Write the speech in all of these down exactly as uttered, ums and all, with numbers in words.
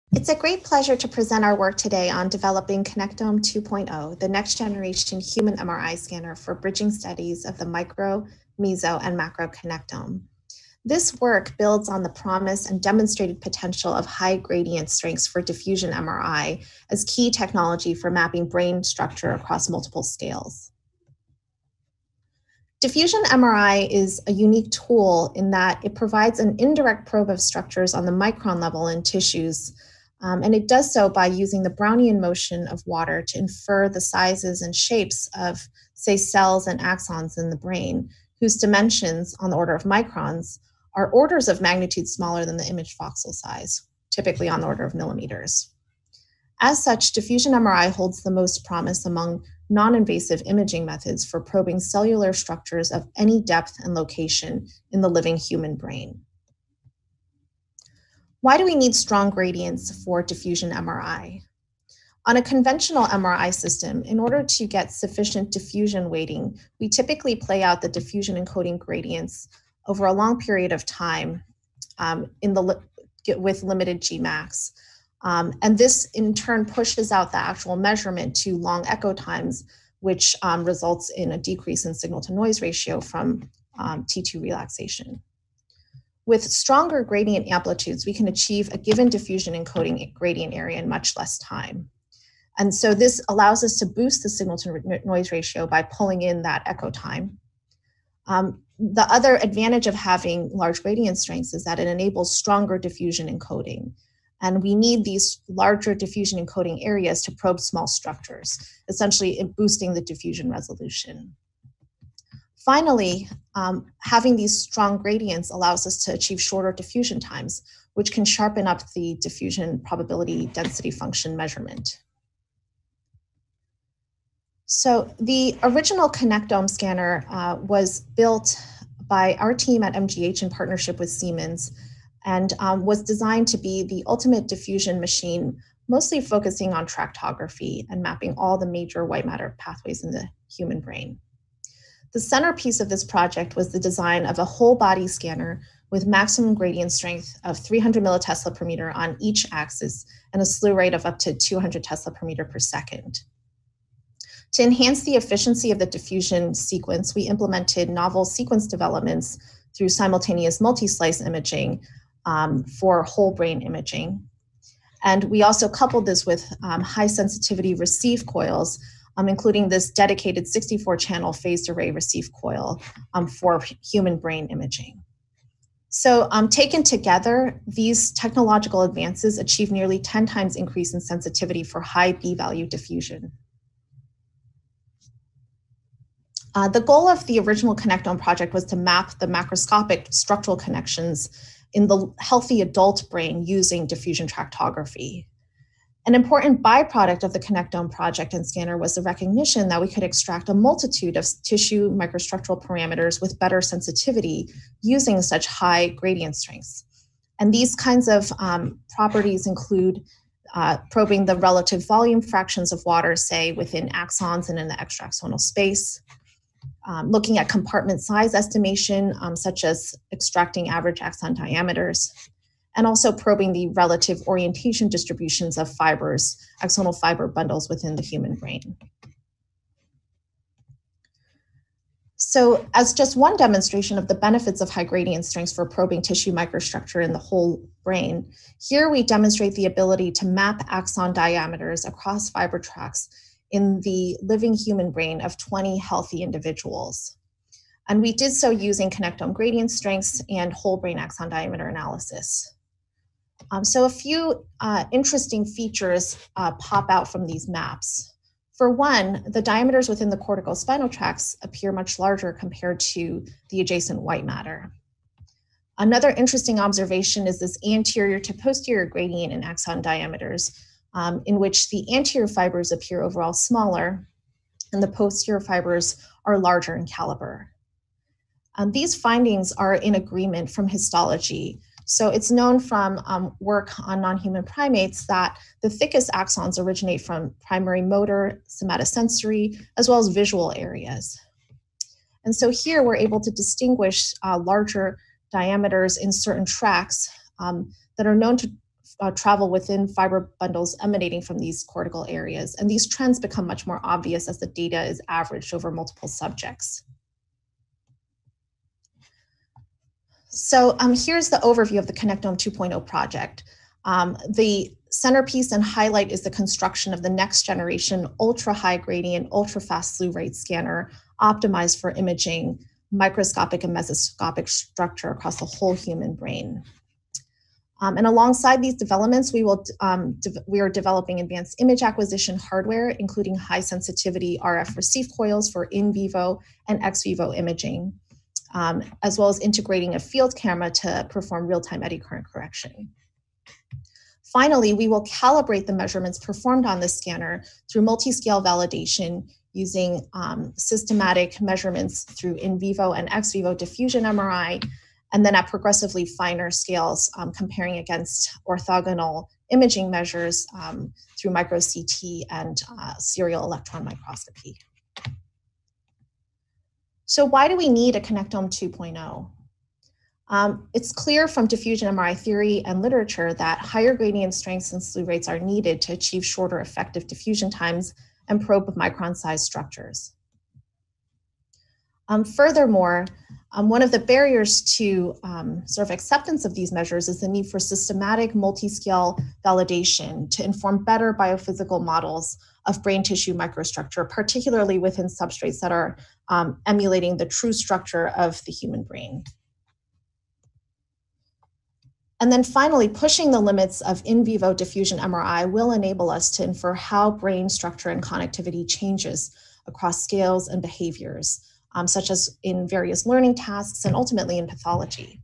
It's a great pleasure to present our work today on developing Connectome two point oh, the next generation human M R I scanner for bridging studies of the micro, meso, and macro connectome. This work builds on the promise and demonstrated potential of high gradient strengths for diffusion M R I as key technology for mapping brain structure across multiple scales. Diffusion M R I is a unique tool in that it provides an indirect probe of structures on the micron level in tissues. Um, and it does so by using the Brownian motion of water to infer the sizes and shapes of, say, cells and axons in the brain, whose dimensions, on the order of microns, are orders of magnitude smaller than the image voxel size, typically on the order of millimeters. As such, diffusion M R I holds the most promise among non-invasive imaging methods for probing cellular structures of any depth and location in the living human brain. Why do we need strong gradients for diffusion M R I? On a conventional M R I system, in order to get sufficient diffusion weighting, we typically play out the diffusion encoding gradients over a long period of time um, in the li- with limited G max. Um, and this in turn pushes out the actual measurement to long echo times, which um, results in a decrease in signal to noise ratio from um, T two relaxation. With stronger gradient amplitudes, we can achieve a given diffusion encoding gradient area in much less time. And so this allows us to boost the signal to noise ratio by pulling in that echo time. Um, the other advantage of having large gradient strengths is that it enables stronger diffusion encoding. And we need these larger diffusion encoding areas to probe small structures, essentially boosting the diffusion resolution. Finally, um, having these strong gradients allows us to achieve shorter diffusion times, which can sharpen up the diffusion probability density function measurement. So the original Connectome scanner uh, was built by our team at M G H in partnership with Siemens, and um, was designed to be the ultimate diffusion machine, mostly focusing on tractography and mapping all the major white matter pathways in the human brain. The centerpiece of this project was the design of a whole body scanner with maximum gradient strength of three hundred millitesla per meter on each axis and a slew rate of up to two hundred tesla per meter per second. To enhance the efficiency of the diffusion sequence, we implemented novel sequence developments through simultaneous multi-slice imaging um, for whole brain imaging. And we also coupled this with um, high sensitivity receive coils, um, including this dedicated sixty-four channel phased array receive coil um, for human brain imaging. So um, taken together, these technological advances achieve nearly ten times increase in sensitivity for high B-value diffusion. Uh, the goal of the original Connectome project was to map the macroscopic structural connections in the healthy adult brain using diffusion tractography. An important byproduct of the Connectome project and scanner was the recognition that we could extract a multitude of tissue microstructural parameters with better sensitivity using such high gradient strengths. And these kinds of um, properties include uh, probing the relative volume fractions of water, say within axons and in the extraaxonal space, Um, looking at compartment size estimation, um, such as extracting average axon diameters, and also probing the relative orientation distributions of fibers, axonal fiber bundles within the human brain. So as just one demonstration of the benefits of high gradient strengths for probing tissue microstructure in the whole brain, here we demonstrate the ability to map axon diameters across fiber tracts in the living human brain of twenty healthy individuals. And we did so using Connectome gradient strengths and whole brain axon diameter analysis. Um, so a few uh, interesting features uh, pop out from these maps. For one, the diameters within the cortical spinal tracts appear much larger compared to the adjacent white matter. Another interesting observation is this anterior to posterior gradient in axon diameters, Um, in which the anterior fibers appear overall smaller and the posterior fibers are larger in caliber. Um, these findings are in agreement from histology. So it's known from um, work on non-human primates that the thickest axons originate from primary motor, somatosensory, as well as visual areas. And so here we're able to distinguish uh, larger diameters in certain tracts um, that are known to uh, travel within fiber bundles emanating from these cortical areas. And these trends become much more obvious as the data is averaged over multiple subjects. So um, here's the overview of the Connectome two point oh project. Um, the centerpiece and highlight is the construction of the next generation ultra high gradient, ultra fast slew rate scanner optimized for imaging microscopic and mesoscopic structure across the whole human brain. Um, and alongside these developments, we, will, um, we are developing advanced image acquisition hardware, including high sensitivity R F receive coils for in vivo and ex vivo imaging, um, as well as integrating a field camera to perform real-time eddy current correction. Finally, we will calibrate the measurements performed on the scanner through multi-scale validation using um, systematic measurements through in vivo and ex vivo diffusion M R I, and then at progressively finer scales, um, comparing against orthogonal imaging measures um, through micro C T and uh, serial electron microscopy. So why do we need a Connectome two point oh? Um, it's clear from diffusion M R I theory and literature that higher gradient strengths and slew rates are needed to achieve shorter effective diffusion times and probe micron-sized structures. Um, furthermore, um, one of the barriers to um, sort of acceptance of these measures is the need for systematic multi-scale validation to inform better biophysical models of brain tissue microstructure, particularly within substrates that are um, emulating the true structure of the human brain. And then finally, pushing the limits of in vivo diffusion M R I will enable us to infer how brain structure and connectivity changes across scales and behaviors, um, such as in various learning tasks and ultimately in pathology.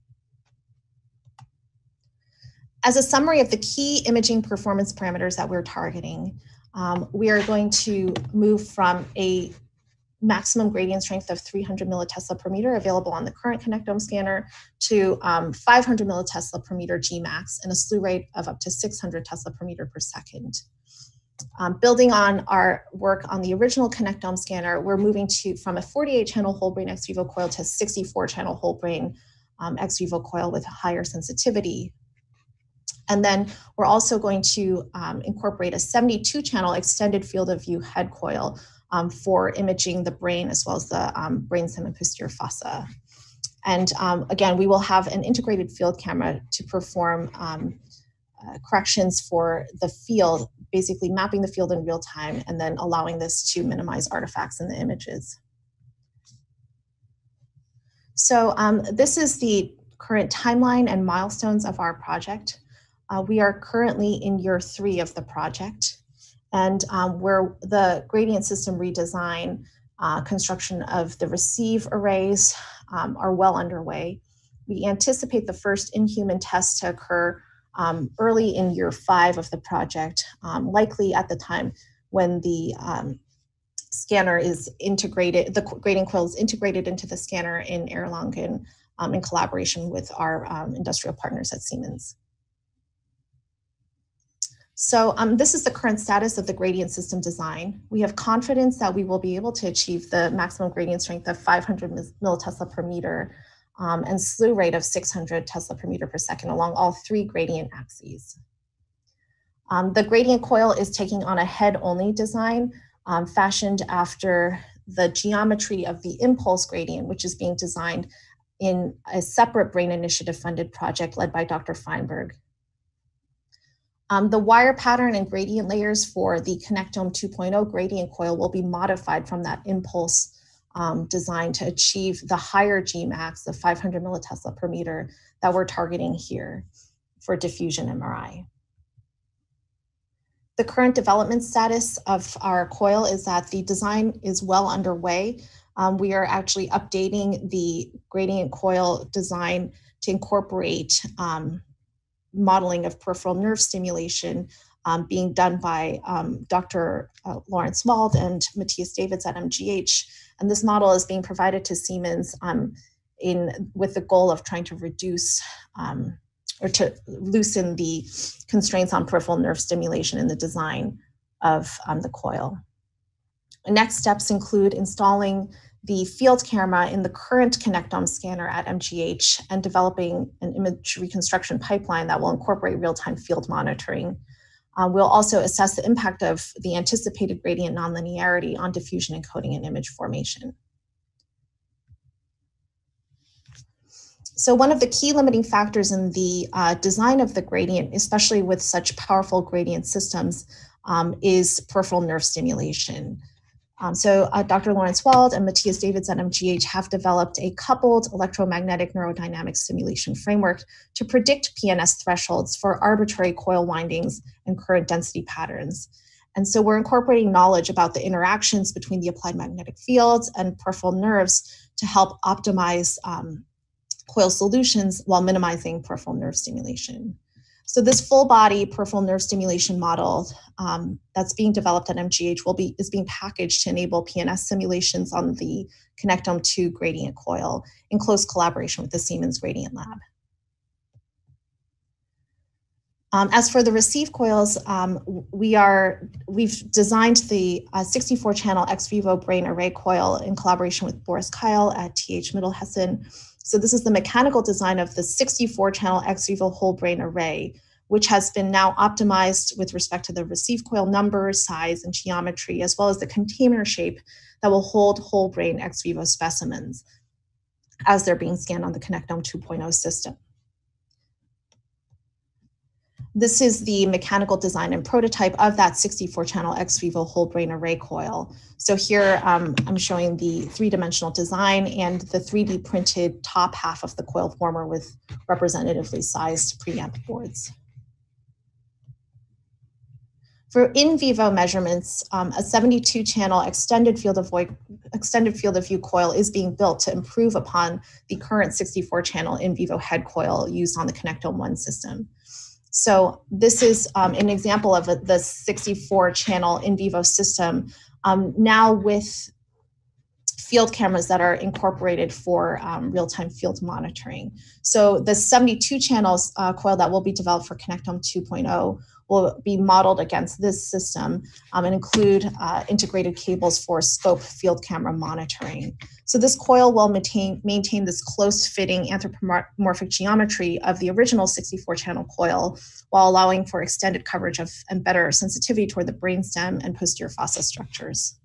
As a summary of the key imaging performance parameters that we're targeting, um, we are going to move from a maximum gradient strength of three hundred millitesla per meter available on the current Connectome scanner to um, five hundred millitesla per meter G max and a slew rate of up to six hundred tesla per meter per second. Um, building on our work on the original Connectome scanner, we're moving to from a forty-eight channel whole brain ex vivo coil to sixty-four channel whole brain um, ex vivo coil with higher sensitivity. And then we're also going to um, incorporate a seventy-two channel extended field of view head coil Um, for imaging the brain as well as the um, brainstem and posterior fossa. And um, again, we will have an integrated field camera to perform um, uh, corrections for the field, basically mapping the field in real time and then allowing this to minimize artifacts in the images. So um, this is the current timeline and milestones of our project. Uh, we are currently in year three of the project. And um, where the gradient system redesign, uh, construction of the receive arrays um, are well underway. We anticipate the first in-human tests to occur um, early in year five of the project, um, likely at the time when the um, scanner is integrated, the gradient coil is integrated into the scanner in Erlangen um, in collaboration with our um, industrial partners at Siemens. So um, this is the current status of the gradient system design. We have confidence that we will be able to achieve the maximum gradient strength of five hundred millitesla per meter um, and slew rate of six hundred tesla per meter per second along all three gradient axes. Um, the gradient coil is taking on a head-only design um, fashioned after the geometry of the impulse gradient, which is being designed in a separate Brain Initiative funded project led by Doctor Feinberg. Um, the wire pattern and gradient layers for the Connectome two point oh gradient coil will be modified from that impulse um, design to achieve the higher G max of five hundred millitesla per meter that we're targeting here for diffusion M R I. The current development status of our coil is that the design is well underway. Um, we are actually updating the gradient coil design to incorporate um, modeling of peripheral nerve stimulation um, being done by um, Doctor Uh, Lawrence Wald and Matthias Davids at M G H. And this model is being provided to Siemens um, in, with the goal of trying to reduce um, or to loosen the constraints on peripheral nerve stimulation in the design of um, the coil. Next steps include installing the field camera in the current Connectome scanner at M G H and developing an image reconstruction pipeline that will incorporate real-time field monitoring. Uh, we'll also assess the impact of the anticipated gradient nonlinearity on diffusion encoding and image formation. So one of the key limiting factors in the uh, design of the gradient, especially with such powerful gradient systems, um, is peripheral nerve stimulation. Um, so uh, Doctor Lawrence Wald and Matthias Davids at M G H have developed a coupled electromagnetic neurodynamic stimulation framework to predict P N S thresholds for arbitrary coil windings and current density patterns. And so we're incorporating knowledge about the interactions between the applied magnetic fields and peripheral nerves to help optimize um, coil solutions while minimizing peripheral nerve stimulation. So this full body peripheral nerve stimulation model um, that's being developed at M G H will be, is being packaged to enable P N S simulations on the Connectome two gradient coil in close collaboration with the Siemens Gradient Lab. Um, as for the receive coils, um, we are, we've designed the uh, sixty-four channel ex vivo brain array coil in collaboration with Boris Keil at T H Mittelhessen. So this is the mechanical design of the sixty-four channel ex vivo whole brain array, which has been now optimized with respect to the receive coil numbers, size, and geometry, as well as the container shape that will hold whole brain ex vivo specimens as they're being scanned on the Connectome two point oh system. This is the mechanical design and prototype of that sixty-four channel ex vivo whole brain array coil. So here um, I'm showing the three-dimensional design and the three D printed top half of the coil former with representatively sized preamp boards. For in vivo measurements, um, a seventy-two channel extended field of void, extended field of view coil is being built to improve upon the current sixty-four channel in vivo head coil used on the Connectome one system. So this is um, an example of a, the sixty-four channel in vivo system, um, now with field cameras that are incorporated for um, real-time field monitoring. So the seventy-two channels uh, coil that will be developed for Connectome two point oh will be modeled against this system um, and include uh, integrated cables for scope field camera monitoring. So this coil will maintain, maintain this close-fitting anthropomorphic geometry of the original sixty-four channel coil while allowing for extended coverage of and better sensitivity toward the brainstem and posterior fossa structures.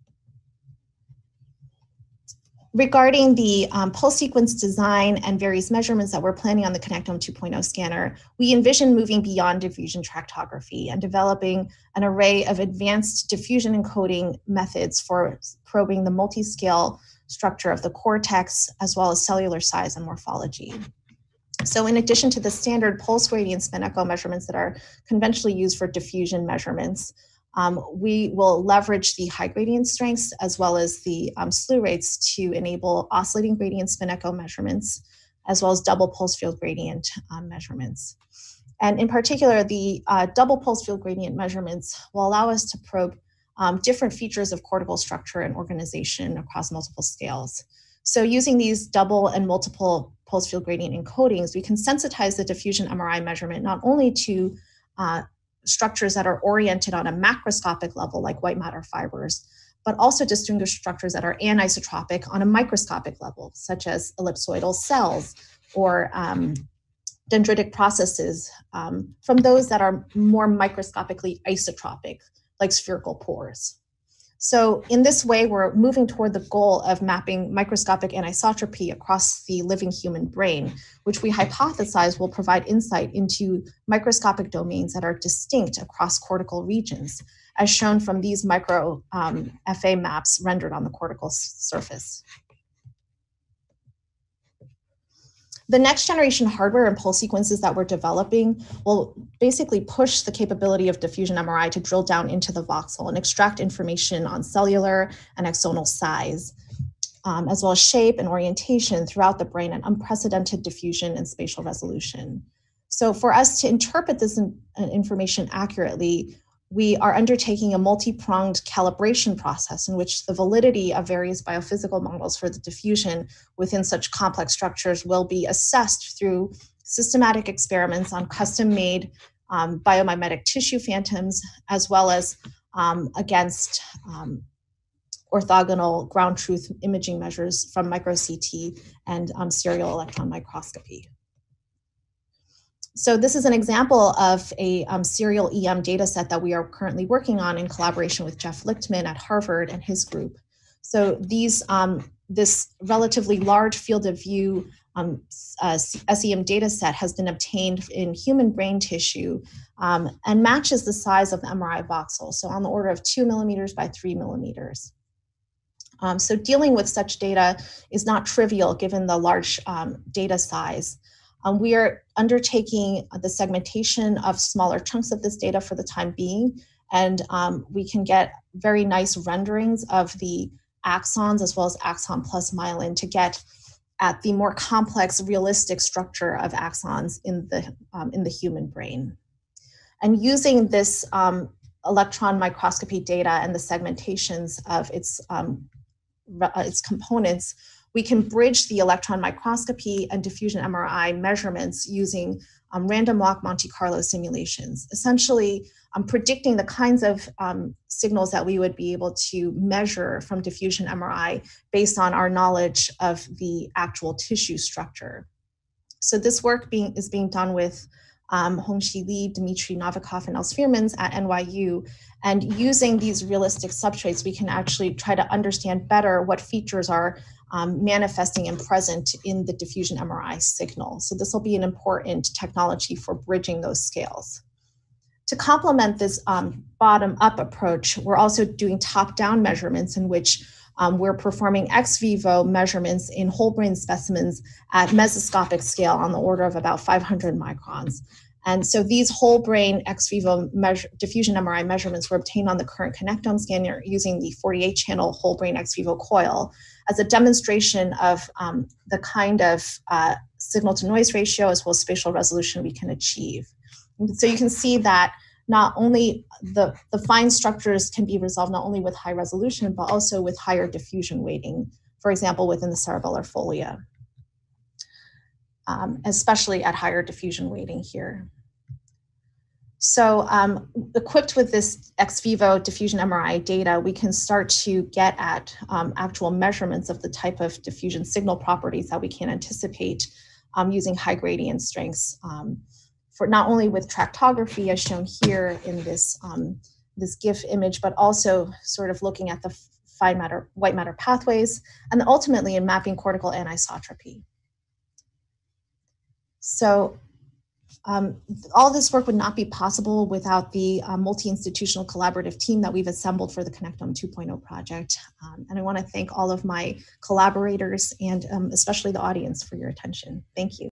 Regarding the um, pulse sequence design and various measurements that we're planning on the Connectome two point oh scanner, we envision moving beyond diffusion tractography and developing an array of advanced diffusion encoding methods for probing the multi-scale structure of the cortex, as well as cellular size and morphology. So in addition to the standard pulse gradient spin echo measurements that are conventionally used for diffusion measurements, Um, we will leverage the high gradient strengths as well as the um, slew rates to enable oscillating gradient spin echo measurements, as well as double pulse field gradient um, measurements. And in particular, the uh, double pulse field gradient measurements will allow us to probe um, different features of cortical structure and organization across multiple scales. So using these double and multiple pulse field gradient encodings, we can sensitize the diffusion M R I measurement not only to uh, structures that are oriented on a macroscopic level, like white matter fibers, but also distinguish structures that are anisotropic on a microscopic level, such as ellipsoidal cells or um, dendritic processes, um, from those that are more microscopically isotropic, like spherical pores. So in this way, we're moving toward the goal of mapping microscopic anisotropy across the living human brain, which we hypothesize will provide insight into microscopic domains that are distinct across cortical regions, as shown from these micro um, F A maps rendered on the cortical surface. The next generation hardware and pulse sequences that we're developing will basically push the capability of diffusion M R I to drill down into the voxel and extract information on cellular and axonal size, um, as well as shape and orientation throughout the brain and unprecedented diffusion and spatial resolution. So for us to interpret this in, uh, information accurately, we are undertaking a multi-pronged calibration process in which the validity of various biophysical models for the diffusion within such complex structures will be assessed through systematic experiments on custom-made um, biomimetic tissue phantoms, as well as um, against um, orthogonal ground truth imaging measures from micro C T and um, serial electron microscopy. So this is an example of a um, serial E M data set that we are currently working on in collaboration with Jeff Lichtman at Harvard and his group. So these, um, this relatively large field of view um, uh, S E M data set has been obtained in human brain tissue um, and matches the size of the M R I voxel, so on the order of two millimeters by three millimeters. Um, so dealing with such data is not trivial given the large um, data size. Um, we are undertaking the segmentation of smaller chunks of this data for the time being, and um, we can get very nice renderings of the axons as well as axon plus myelin to get at the more complex, realistic structure of axons in the, um, in the human brain. And using this um, electron microscopy data and the segmentations of its, um, its components, we can bridge the electron microscopy and diffusion M R I measurements using um, random walk Monte Carlo simulations, essentially um, predicting the kinds of um, signals that we would be able to measure from diffusion M R I based on our knowledge of the actual tissue structure. So this work being, is being done with um, Hongxi Li, Dmitry Novikov, and Els Veermans at N Y U. And using these realistic substrates, we can actually try to understand better what features are um, manifesting and present in the diffusion M R I signal. So this will be an important technology for bridging those scales. To complement this um, bottom-up approach, we're also doing top-down measurements in which um, we're performing ex vivo measurements in whole brain specimens at mesoscopic scale on the order of about five hundred microns. And so these whole brain ex vivo measure, diffusion M R I measurements were obtained on the current Connectome scanner using the forty-eight channel whole brain ex vivo coil as a demonstration of um, the kind of uh, signal to noise ratio as well as spatial resolution we can achieve. And so you can see that not only the, the fine structures can be resolved not only with high resolution, but also with higher diffusion weighting, for example, within the cerebellar folia, um, especially at higher diffusion weighting here. So um, equipped with this ex vivo diffusion M R I data, we can start to get at um, actual measurements of the type of diffusion signal properties that we can anticipate um, using high gradient strengths um, for not only with tractography as shown here in this, um, this GIF image, but also sort of looking at the fine matter, white matter pathways, and ultimately in mapping cortical anisotropy. So Um, all this work would not be possible without the uh, multi-institutional collaborative team that we've assembled for the Connectome two point oh project. Um, and I want to thank all of my collaborators and um, especially the audience for your attention. Thank you.